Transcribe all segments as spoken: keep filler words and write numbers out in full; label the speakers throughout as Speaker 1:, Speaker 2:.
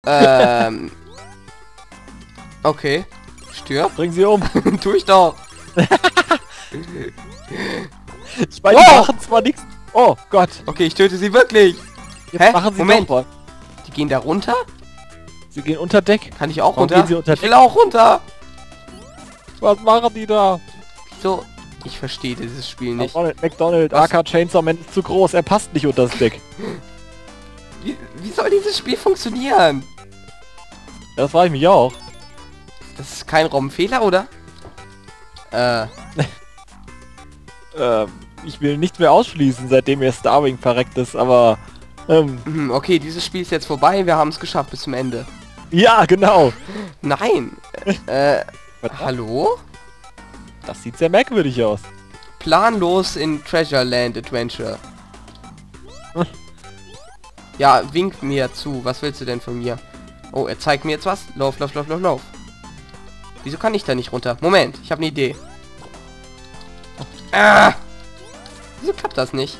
Speaker 1: Ähm. Okay. Stirb.
Speaker 2: Bring sie um.
Speaker 1: Tu ich doch.
Speaker 2: Ich meine,
Speaker 1: Oh!
Speaker 2: die machen zwar nichts. Oh Gott.
Speaker 1: Okay, ich töte sie wirklich.
Speaker 2: Jetzt
Speaker 1: Hä?
Speaker 2: machen sie
Speaker 1: Moment.
Speaker 2: noch was.
Speaker 1: Die gehen da runter?
Speaker 2: Sie gehen unter Deck.
Speaker 1: Kann ich auch
Speaker 2: Warum
Speaker 1: runter?
Speaker 2: gehen sie unter
Speaker 1: Ich will
Speaker 2: Deck?
Speaker 1: auch runter.
Speaker 2: Was machen die da?
Speaker 1: Wieso? Ich verstehe dieses Spiel nicht.
Speaker 2: Ronald McDonald,
Speaker 1: Was?
Speaker 2: A K Chainsaw Man ist zu groß. Er passt nicht unter das Deck.
Speaker 1: Wie, wie soll dieses Spiel funktionieren?
Speaker 2: Ja, das frage ich mich auch.
Speaker 1: Das ist kein Robbenfehler, oder? Äh.
Speaker 2: Ähm, ich will nichts mehr ausschließen, seitdem ihr Starwing verreckt ist, aber... Ähm,
Speaker 1: hm, Okay, dieses Spiel ist jetzt vorbei. Wir haben es geschafft bis zum Ende.
Speaker 2: ja, genau.
Speaker 1: Nein. Äh.
Speaker 2: Was?
Speaker 1: Hallo?
Speaker 2: Das sieht sehr merkwürdig aus.
Speaker 1: Planlos in Treasure Land Adventure. Ja, winkt mir zu. Was willst du denn von mir? Oh, er zeigt mir jetzt was. Lauf, lauf, lauf, lauf, lauf. Wieso kann ich da nicht runter? Moment, ich habe eine Idee. Ah! Wieso klappt das nicht?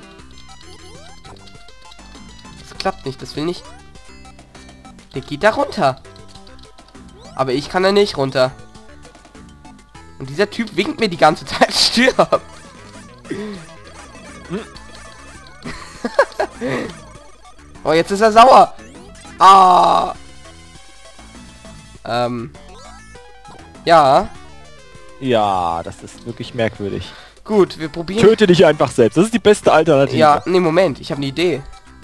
Speaker 1: Das klappt nicht, das will nicht. Der geht da runter. Aber ich kann da nicht runter. Und dieser Typ winkt mir die ganze Zeit. Stirb! Oh, jetzt ist er sauer. Ah! Ähm. Ja.
Speaker 2: Ja, das ist wirklich merkwürdig.
Speaker 1: Gut, wir probieren.
Speaker 2: Töte dich einfach selbst. Das ist die beste Alternative.
Speaker 1: Ja, nee, Moment. Ich habe eine Idee.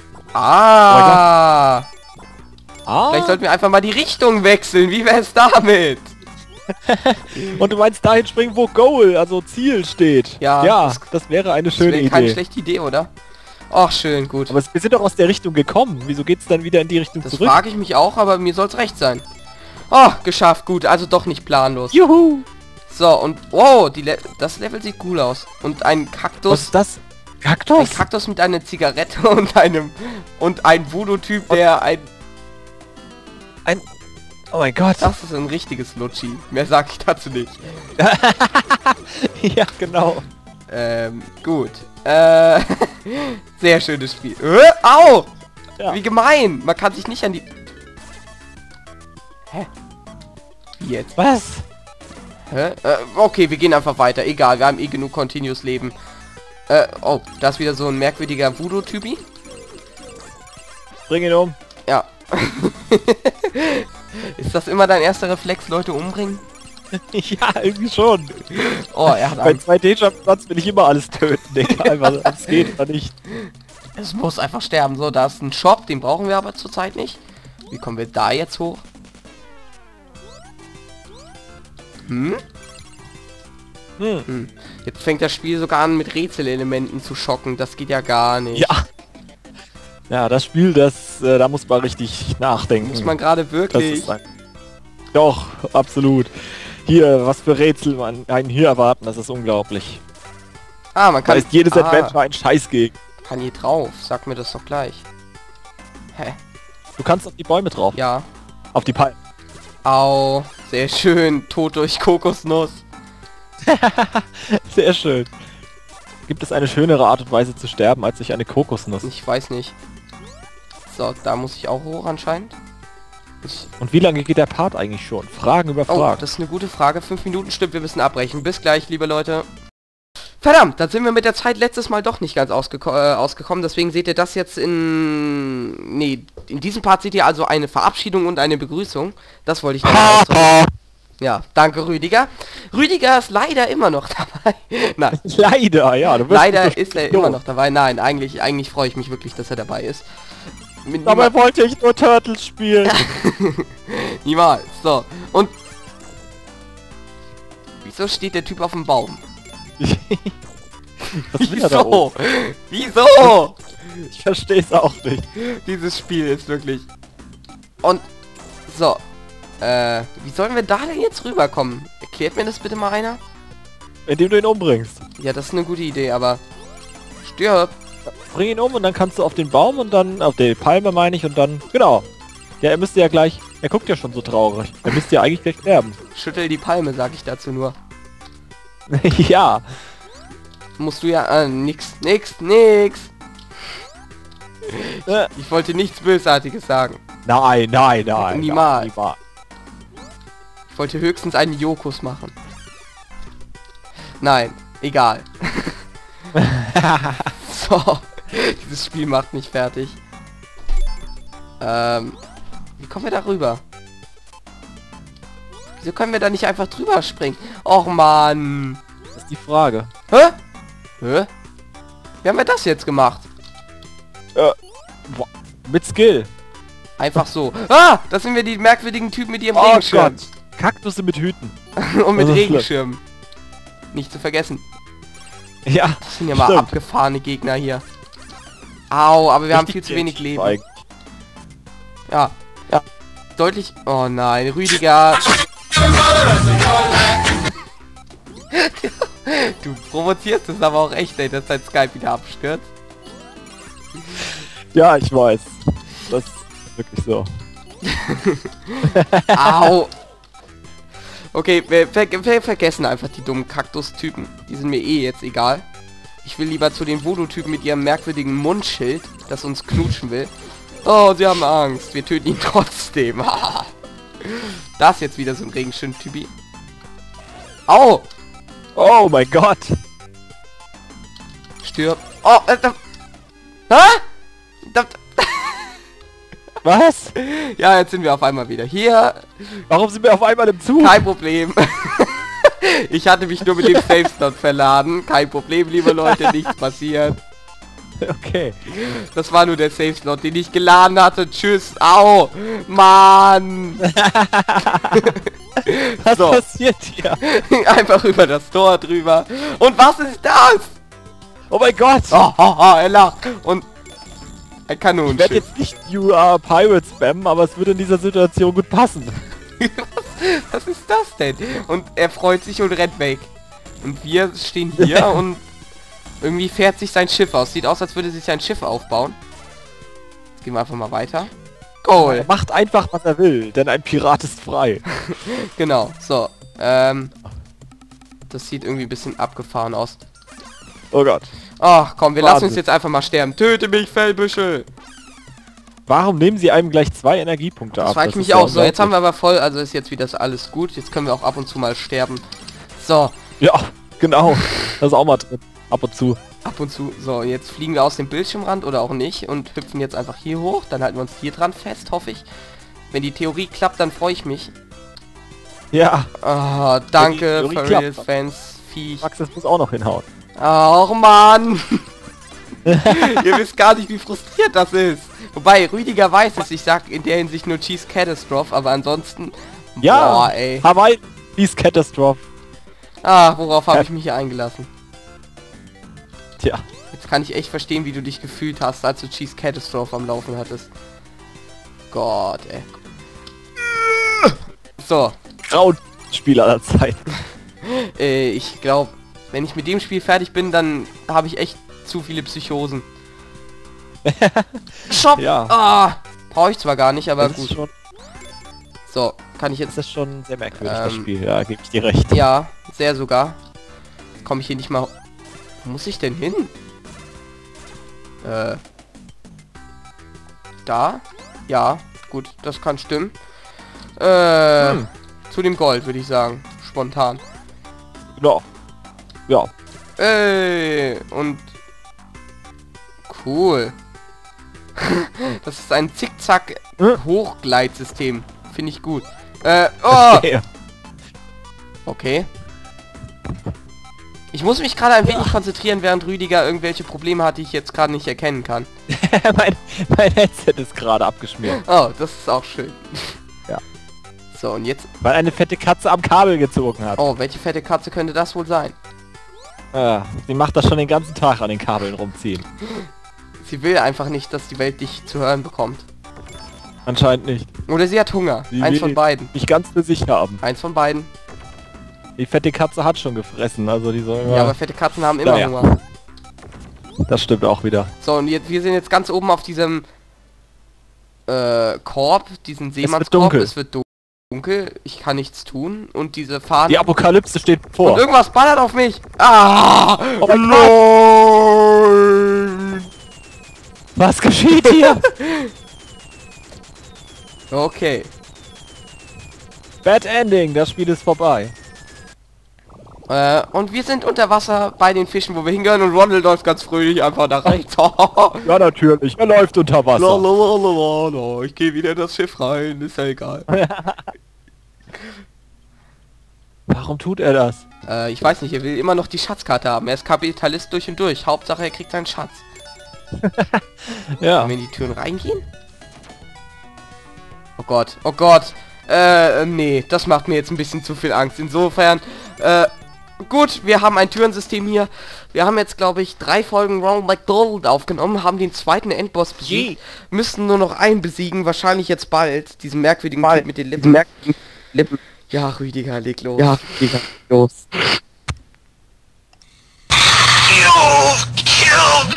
Speaker 1: Ah!
Speaker 2: Ah,
Speaker 1: Vielleicht sollten wir einfach mal die Richtung wechseln. Wie wär's damit?
Speaker 2: und du meinst dahin springen, wo Goal, also Ziel steht.
Speaker 1: Ja,
Speaker 2: ja
Speaker 1: das-
Speaker 2: das, wäre eine
Speaker 1: Das
Speaker 2: schöne
Speaker 1: wäre
Speaker 2: Idee.
Speaker 1: keine schlechte Idee, oder? Ach, schön, gut.
Speaker 2: Aber es- wir sind doch aus der Richtung gekommen. Wieso geht's dann wieder in die Richtung
Speaker 1: Das
Speaker 2: zurück?
Speaker 1: frage ich mich auch, aber mir soll's recht sein. Oh, geschafft. Gut, also doch nicht planlos.
Speaker 2: Juhu!
Speaker 1: So, und... Wow, die Le das Level sieht cool aus. Und ein
Speaker 2: Was
Speaker 1: Kaktus...
Speaker 2: ist das?
Speaker 1: Ein
Speaker 2: Kaktus?
Speaker 1: Kaktus mit einer Zigarette und einem... Und ein Voodoo-Typ, der ein...
Speaker 2: Ein... Oh mein Gott.
Speaker 1: Das ist ein richtiges Lutschi. Mehr sag ich dazu nicht.
Speaker 2: ja, genau.
Speaker 1: Ähm, gut. Äh... Sehr schönes Spiel. Äh, au!
Speaker 2: Ja.
Speaker 1: Wie gemein! Man kann sich nicht an die... Hä? Wie jetzt?
Speaker 2: Was?
Speaker 1: Hä? Äh, okay, wir gehen einfach weiter. Egal, wir haben eh genug Continuous Leben. Äh, oh, da ist wieder so ein merkwürdiger Voodoo-Typi.
Speaker 2: Bring ihn um.
Speaker 1: Ja. Ist das immer dein erster Reflex, Leute umbringen?
Speaker 2: ja, irgendwie schon.
Speaker 1: Oh, er hat
Speaker 2: Bei
Speaker 1: Angst.
Speaker 2: zwei D-Jump-Platz will ich immer alles töten, egal was es geht oder nicht.
Speaker 1: Es muss einfach sterben. So, da ist ein Shop, den brauchen wir aber zurzeit nicht. Wie kommen wir da jetzt hoch? Hm?
Speaker 2: Hm.
Speaker 1: Hm. Jetzt fängt das Spiel sogar an mit Rätselelementen zu schocken. Das geht ja gar nicht.
Speaker 2: Ja. Ja, das Spiel, das, äh, da muss man richtig nachdenken.
Speaker 1: Muss man gerade
Speaker 2: das
Speaker 1: wirklich...
Speaker 2: ist ein Doch, absolut. Hier, was für Rätsel man einen hier erwarten, das ist unglaublich.
Speaker 1: Ah, man
Speaker 2: Da
Speaker 1: kann...
Speaker 2: ist jedes
Speaker 1: ah,
Speaker 2: Adventure ein Scheiß gegen.
Speaker 1: kann hier drauf. Sag mir das doch gleich. Hä?
Speaker 2: Du kannst auf die Bäume drauf.
Speaker 1: Ja.
Speaker 2: Auf die Palmen.
Speaker 1: Au. Sehr schön. Tod durch Kokosnuss.
Speaker 2: Sehr schön. Gibt es eine schönere Art und Weise zu sterben, als durch eine Kokosnuss?
Speaker 1: Ich weiß nicht. So, da muss ich auch hoch anscheinend. Ich,
Speaker 2: Und wie lange geht der Part eigentlich schon? Fragen über
Speaker 1: oh,
Speaker 2: Fragen.
Speaker 1: das ist eine gute Frage. Fünf Minuten, stimmt, wir müssen abbrechen. Bis gleich, liebe Leute. Verdammt, da sind wir mit der Zeit letztes Mal doch nicht ganz ausgeko äh, ausgekommen. Deswegen seht ihr das jetzt in... Nee, in diesem Part seht ihr also eine Verabschiedung und eine Begrüßung. Das wollte ich noch ausdrücken. Ja, danke Rüdiger. Rüdiger ist leider immer noch dabei. Nein,
Speaker 2: Leider, ja. Du wirst
Speaker 1: leider
Speaker 2: nicht so
Speaker 1: ist er
Speaker 2: doof.
Speaker 1: immer noch dabei. Nein, eigentlich, eigentlich freue ich mich wirklich, dass er dabei ist. Mit
Speaker 2: Dabei
Speaker 1: niema-
Speaker 2: wollte ich nur Turtles spielen.
Speaker 1: Niemals. So, und... Wieso steht der Typ auf dem Baum?
Speaker 2: Was will er da oben?
Speaker 1: Wieso? Wieso?
Speaker 2: Ich verstehe es auch nicht.
Speaker 1: Dieses Spiel ist wirklich... Und... So. Äh, wie sollen wir da denn jetzt rüberkommen? Erklärt mir das bitte mal einer?
Speaker 2: Indem du ihn umbringst.
Speaker 1: Ja, das ist eine gute Idee, aber... Stirb.
Speaker 2: Bring ihn um und dann kannst du auf den Baum und dann auf die Palme, meine ich, und dann... Genau. Ja, er müsste ja gleich... Er guckt ja schon so traurig. Er müsste ja eigentlich gleich sterben.
Speaker 1: Schüttel die Palme, sag ich dazu nur.
Speaker 2: ja.
Speaker 1: Musst du ja... Äh, nix, nix, nix.
Speaker 2: Äh,
Speaker 1: Ich wollte nichts Bösartiges sagen.
Speaker 2: Nein, nein, nein.
Speaker 1: Niemals.
Speaker 2: Nein, niemals.
Speaker 1: Ich wollte höchstens einen Jokus machen. Nein, egal. So, dieses Spiel macht mich fertig. Ähm, wie kommen wir da rüber? Wieso können wir da nicht einfach drüber springen? Och Mann.
Speaker 2: Das ist die Frage.
Speaker 1: Hä? Hä? Wie haben wir das jetzt gemacht?
Speaker 2: Äh, boah, mit Skill.
Speaker 1: Einfach so. Ah, das sind wir die merkwürdigen Typen mit ihrem
Speaker 2: Oh
Speaker 1: Regenschirm.
Speaker 2: Gott. Kaktusse mit Hüten.
Speaker 1: Und mit
Speaker 2: Das ist
Speaker 1: Regenschirmen. Nicht zu vergessen.
Speaker 2: Ja.
Speaker 1: Das sind ja mal
Speaker 2: stimmt.
Speaker 1: abgefahrene Gegner hier. Au, aber wir haben viel zu wenig Leben.
Speaker 2: Eigentlich.
Speaker 1: Ja. Ja. Deutlich... Oh nein, Rüdiger. Du provozierst es aber auch echt, ey, dass dein Skype wieder abstürzt.
Speaker 2: Ja, ich weiß. Das ist wirklich so.
Speaker 1: Au. Okay, wir, wir, wir vergessen einfach die dummen Kaktus-Typen. Die sind mir eh jetzt egal. Ich will lieber zu den Voodoo-Typen mit ihrem merkwürdigen Mundschild, das uns knutschen will. Oh, sie haben Angst. Wir töten ihn trotzdem. Das ist jetzt wieder so ein Regenschirm-Typi. Au!
Speaker 2: Oh mein Gott.
Speaker 1: Stirb. Oh, äh, da, hä? Da,
Speaker 2: Was?
Speaker 1: ja, jetzt sind wir auf einmal wieder hier.
Speaker 2: Warum sind wir auf einmal im Zug?
Speaker 1: Kein Problem. Ich hatte mich nur mit dem Safe-Slot verladen. Kein Problem, liebe Leute, nichts passiert.
Speaker 2: Okay.
Speaker 1: Das war nur der Safe-Slot, den ich geladen hatte. Tschüss. Au. Mann.
Speaker 2: Was
Speaker 1: So.
Speaker 2: passiert hier?
Speaker 1: Einfach über das Tor drüber. Und was ist das?
Speaker 2: Oh mein Gott.
Speaker 1: Oh, oh, oh, er lacht. Und ein
Speaker 2: Ich werde
Speaker 1: Kanonenschiff.
Speaker 2: jetzt nicht You Are Pirate spammen, aber es würde in dieser Situation gut passen.
Speaker 1: Was ist das denn? Und er freut sich und rennt weg. Und wir stehen hier und irgendwie fährt sich sein Schiff aus. Sieht aus, als würde sich sein Schiff aufbauen. Jetzt gehen wir einfach mal weiter.
Speaker 2: Er
Speaker 1: Goal.
Speaker 2: macht einfach, was er will, denn ein Pirat ist frei.
Speaker 1: Genau. So. Ähm. Das sieht irgendwie ein bisschen abgefahren aus.
Speaker 2: Oh Gott.
Speaker 1: Ach komm, wir
Speaker 2: Wahnsinn.
Speaker 1: lassen uns jetzt einfach mal sterben. Töte mich, Fellbüschel.
Speaker 2: Warum nehmen sie einem gleich zwei Energiepunkte
Speaker 1: Das
Speaker 2: ab?
Speaker 1: frage ich
Speaker 2: Das
Speaker 1: mich
Speaker 2: ist ja
Speaker 1: auch. So, jetzt haben wir
Speaker 2: unglaublich.
Speaker 1: aber voll, also ist jetzt wieder alles gut. Jetzt können wir auch ab und zu mal sterben. So,
Speaker 2: Ja, genau. Das ist auch mal drin. Ab und zu.
Speaker 1: ab und zu. So, jetzt fliegen wir aus dem Bildschirmrand oder auch nicht und hüpfen jetzt einfach hier hoch. Dann halten wir uns hier dran fest, hoffe ich. Wenn die Theorie klappt, dann freue ich mich.
Speaker 2: Ja.
Speaker 1: Ah, danke,
Speaker 2: Theorie
Speaker 1: Furries
Speaker 2: klappt.
Speaker 1: Fans, Viech.
Speaker 2: Max, das muss auch noch hinhauen.
Speaker 1: Ach Mann! Ihr wisst gar nicht, wie frustriert das ist. Wobei, Rüdiger weiß es, ich sag in der Hinsicht nur Cheese Catastrophe, aber ansonsten...
Speaker 2: Ja.
Speaker 1: Boah, ey.
Speaker 2: Hawaii, Peace Catastrophe.
Speaker 1: Ah, worauf habe
Speaker 2: Ja.
Speaker 1: ich mich hier eingelassen?
Speaker 2: Tja.
Speaker 1: Jetzt kann ich echt verstehen, wie du dich gefühlt hast, als du Cheese Catastrophe am Laufen hattest. Gott, ey. So,
Speaker 2: Grauen Spiel aller Zeiten.
Speaker 1: äh, ich glaube, wenn ich mit dem Spiel fertig bin, dann habe ich echt zu viele Psychosen. Shop!
Speaker 2: Ja.
Speaker 1: Ah, brauche ich zwar gar nicht, aber
Speaker 2: Das ist
Speaker 1: gut.
Speaker 2: schon,
Speaker 1: So, kann ich jetzt...
Speaker 2: das ist schon sehr merkwürdig, das
Speaker 1: Ähm,
Speaker 2: Spiel. Ja, gebe ich dir recht.
Speaker 1: Ja, sehr sogar. Komme ich hier nicht mal... Wo muss ich denn hin? Äh... Da? Ja, gut, das kann stimmen. Äh...
Speaker 2: Hm.
Speaker 1: Zu dem Gold, würde ich sagen. Spontan.
Speaker 2: Genau. Ja.
Speaker 1: Ey, und... Cool. Das ist ein Zickzack-Hochgleitsystem. Finde ich gut. Äh, oh!
Speaker 2: Ja.
Speaker 1: Okay. Ich muss mich gerade ein wenig konzentrieren, während Rüdiger irgendwelche Probleme hat, die ich jetzt gerade nicht erkennen kann.
Speaker 2: mein, mein Headset ist gerade abgeschmiert.
Speaker 1: Oh, das ist auch schön.
Speaker 2: Ja.
Speaker 1: So, und jetzt...
Speaker 2: Weil eine fette Katze am Kabel gezogen hat.
Speaker 1: Oh, welche fette Katze könnte das wohl sein?
Speaker 2: Ja, sie macht das schon den ganzen Tag an den Kabeln rumziehen.
Speaker 1: Sie will einfach nicht, dass die Welt dich zu hören bekommt.
Speaker 2: Anscheinend nicht.
Speaker 1: Oder sie hat Hunger.
Speaker 2: Sie
Speaker 1: Eins
Speaker 2: will
Speaker 1: von beiden.
Speaker 2: Nicht ganz für sich haben.
Speaker 1: Eins von beiden.
Speaker 2: Die fette Katze hat schon gefressen, also die soll...
Speaker 1: Ja, aber fette Katzen haben immer
Speaker 2: Naja.
Speaker 1: Hunger.
Speaker 2: Das stimmt auch wieder.
Speaker 1: So, und jetzt, wir sind jetzt ganz oben auf diesem äh, Korb, diesen Seemannskorb.
Speaker 2: dunkel.
Speaker 1: Es wird dunkel. Ich kann nichts tun. Und diese Fahne...
Speaker 2: Die Apokalypse steht
Speaker 1: Und
Speaker 2: vor.
Speaker 1: irgendwas ballert auf mich. Ah!
Speaker 2: Oh mein
Speaker 1: Nein!
Speaker 2: Was geschieht hier?
Speaker 1: Okay.
Speaker 2: Bad Ending, das Spiel ist vorbei.
Speaker 1: Äh, und wir sind unter Wasser bei den Fischen, wo wir hingehören, und Ronald läuft ganz fröhlich einfach nach rechts.
Speaker 2: Ja, natürlich, er läuft unter Wasser.
Speaker 1: Lalalala, ich gehe wieder in das Schiff rein, ist ja egal.
Speaker 2: Warum tut er das?
Speaker 1: Äh, ich weiß nicht, er will immer noch die Schatzkarte haben. Er ist Kapitalist durch und durch. Hauptsache, er kriegt seinen Schatz.
Speaker 2: Ja.
Speaker 1: Können wir in die Türen reingehen? Oh Gott, oh Gott. Äh, nee, das macht mir jetzt ein bisschen zu viel Angst. Insofern, äh, gut, wir haben ein Türensystem hier. Wir haben jetzt, glaube ich, drei Folgen Ronald McDonald aufgenommen, haben den zweiten Endboss besiegt. Müssen nur noch einen besiegen, wahrscheinlich jetzt bald. Diesen merkwürdigen Typ mit den Lippen.
Speaker 3: merkwürdigen Lippen.
Speaker 1: Ja, Rüdiger, leg los.
Speaker 3: Ja, Digga, los.
Speaker 4: You killed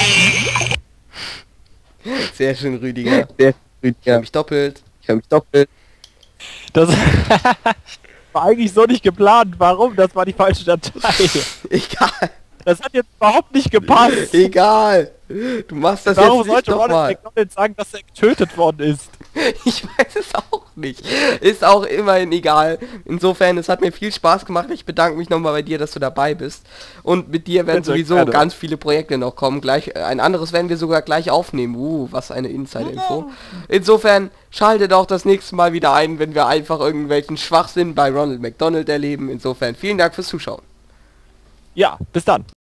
Speaker 4: me!
Speaker 1: Sehr schön, Rüdiger.
Speaker 3: Der
Speaker 1: Ich
Speaker 3: Rüdiger.
Speaker 1: hab mich doppelt.
Speaker 3: Ich habe mich doppelt.
Speaker 2: Das war eigentlich so nicht geplant. Warum? Das war die falsche Datei.
Speaker 1: Egal.
Speaker 2: Das hat jetzt überhaupt nicht gepasst.
Speaker 1: Egal. Du machst das
Speaker 2: Warum
Speaker 1: jetzt nicht
Speaker 2: sollte Ronald
Speaker 1: nochmal.
Speaker 2: McDonald sagen, dass er getötet worden ist?
Speaker 1: Ich weiß es auch nicht. Ist auch immerhin egal. Insofern, es hat mir viel Spaß gemacht. Ich bedanke mich nochmal bei dir, dass du dabei bist. Und mit dir werden
Speaker 2: Bitte,
Speaker 1: sowieso
Speaker 2: gerne.
Speaker 1: ganz viele Projekte noch kommen. Gleich, äh, ein anderes werden wir sogar gleich aufnehmen. Uh, was eine Insider-Info. Insofern, schaltet auch das nächste Mal wieder ein, wenn wir einfach irgendwelchen Schwachsinn bei Ronald McDonald erleben. Insofern, vielen Dank fürs Zuschauen.
Speaker 2: Ja, bis dann.